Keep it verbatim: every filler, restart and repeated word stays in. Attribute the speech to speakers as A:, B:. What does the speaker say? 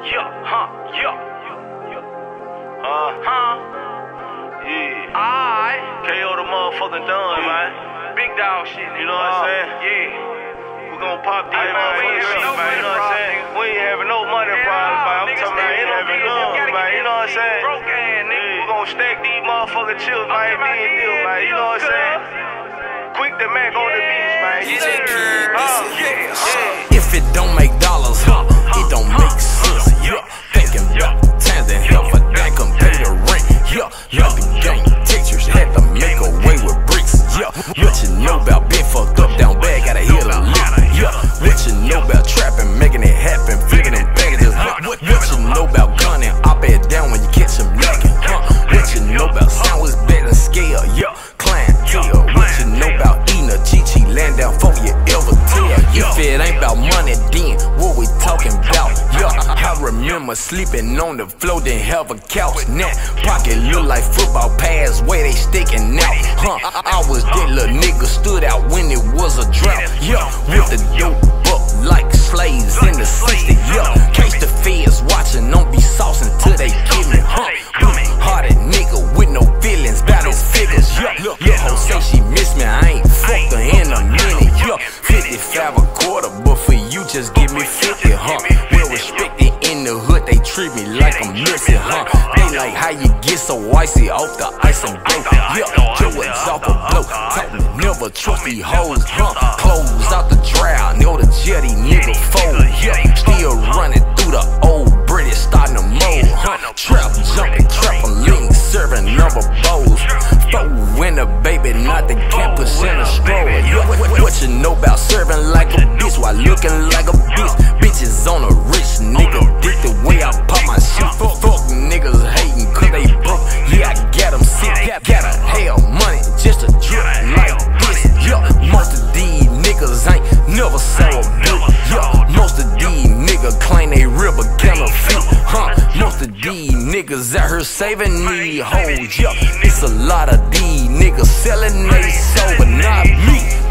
A: Yeah, huh, yeah. Uh, huh. Yeah. Alright. K O the motherfucking Don, man. Big dog shit, nigga. You know what I'm saying? Yeah. We gon' pop these motherfucking shit, man. You know what I'm saying? We ain't having no money problems, man. I'm talking about ain't having none, man. You know what I'm saying? Broke ass, nigga. We gon' stack these motherfucking chips, man. Then deal, man. You know what I'm saying? Quick the Mac on the beach, man. You
B: yeah. If it don't make dollars, huh, it don't make sense. Yeah. Thinking about times and help a dad come pay the rent. Yeah. Like the gang teachers had to make away with bricks. Yeah. What you know about being fucked up down bad, gotta hear the lick. Yeah. What you know about trapping, making it happen, flipping them packages. What, what, what you know about gunning, op it down when you catch them lacking. Huh? What you know about sound was better scale. Yeah. Clientele. What you know about eating a Chi-Chi land down for you ever tell. If it ain't about money, then what we talking about? Yeah, I remember sleeping on the floor, didn't have a couch. Now pocket look like football pads, where they sticking out. Huh? I was that little nigga, stood out when it was a drought. Yeah, with the dope up like slaves in the sixties. Yeah, catch the feds watching, don't be saucing till they give me. Huh? Hearted nigga with no feelings, battle figures. Yeah, look, little hoe say she miss me, I ain't fucked her in a minute. Yeah, fifty-five a quarter, but for you just give me fifty, huh? Well respected in the hood, they treat me like I'm missing, huh? They like how you get so icy off the ice and blow. Yeah, Joe is off a blow. Talk me, never trust these hoes, huh? Close out the drought, know the jetty nigga fold. Yeah, still running through the old British, starting to mold, huh? Trap jumping, trapping, lean, serving number bowls. Four in the baby, not the campus in a stroller. Yeah, what, what, what you know about serving like a bitch while looking like a bitch? Bitches on a rich nigga, dick the way I pop my shit. Fuck, fuck niggas hating cause they broke. Yeah, I got them sick, gotta hell money just to drip like this. Yeah, most of these niggas ain't never saw a bitch. Yeah, most of these niggas claim they real but counterfeit. Huh? Most of these niggas out here saving these hoes. Yeah, it's a lot of these niggas selling they soul, but not me.